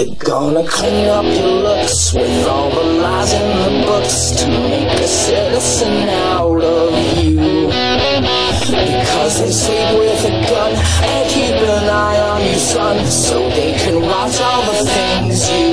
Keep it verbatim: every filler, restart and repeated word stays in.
They're gonna clean up your looks with all the lies in the books to make a citizen out of you. Because they sleep with a gun and keep an eye on you, son, so they can watch all the things you